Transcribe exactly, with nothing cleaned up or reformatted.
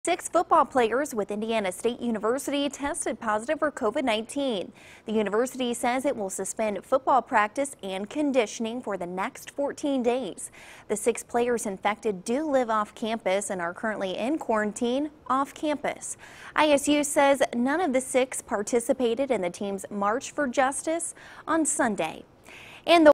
Six football players with Indiana State University tested positive for COVID nineteen. The university says it will suspend football practice and conditioning for the next fourteen days. The six players infected do live off campus and are currently in quarantine off campus. I S U says none of the six participated in the team's March for Justice on Sunday. And the